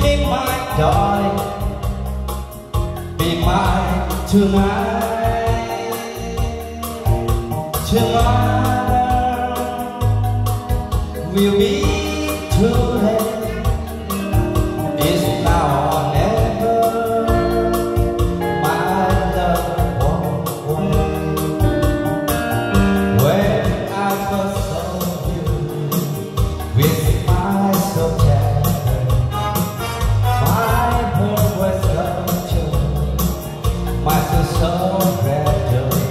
me my darling, be mine tonight. Tomorrow will be too late. It's now or never. My love won't wait. When I first saw you with my so tender, my heart was captured, my soul so gradually.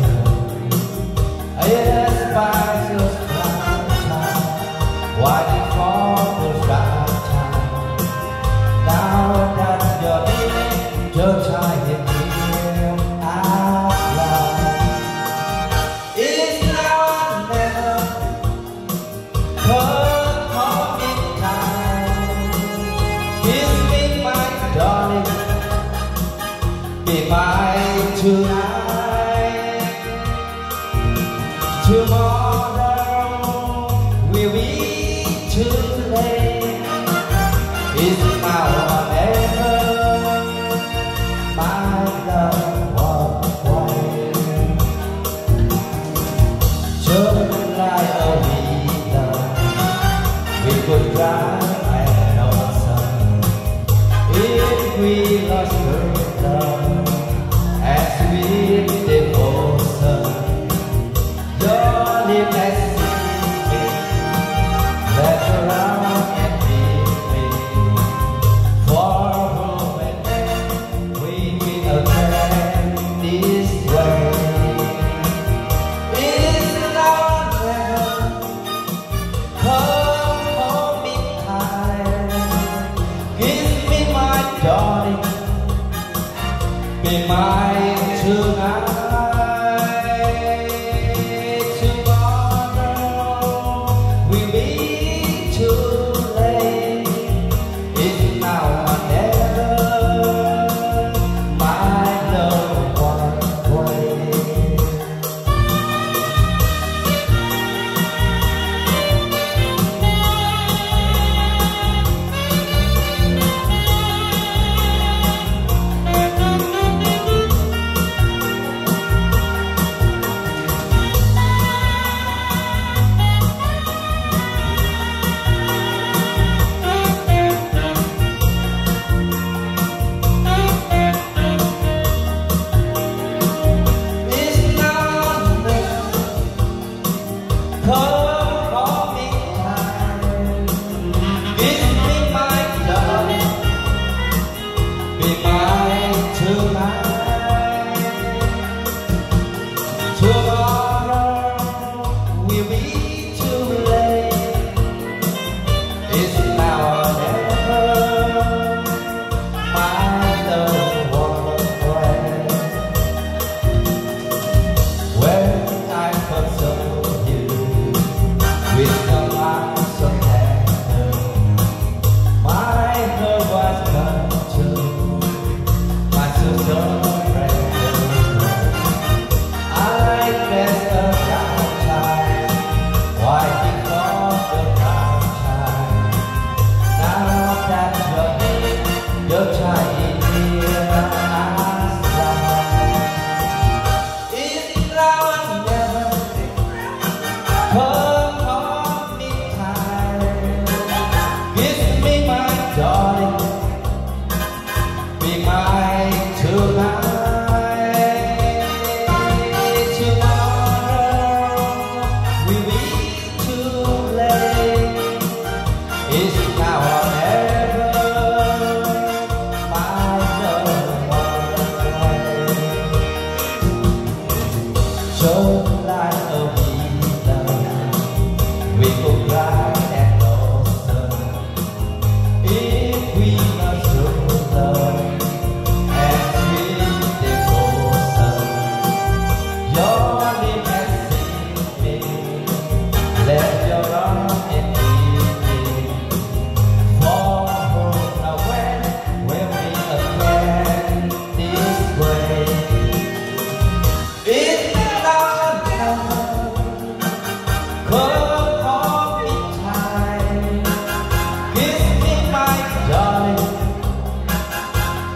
Yes, by just right time, waiting for the right time. Now that you're here, just try it here out loud. It's now or never. Come home in time. Kiss me, my darling, be mine tonight. Tomorrow will be too late. It's now or never. My love won't wait. Just like a river, we could drive and no sun. If we lost her love, as sweet devotion, your lips that see me, let around and be me. For a moment we will attend this way. It's now or never. Come home in time. Kiss me, my darling, be mine tonight. Tomorrow will be too late. It's now or never. My love won't wait. It's now or never. Come home in time. Kiss me, my darling, be mine tonight. Tomorrow will be too late. It's now or never. My love won't wait. When I first saw you with your eyes so tender, my heart was captured,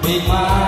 ปีกไม้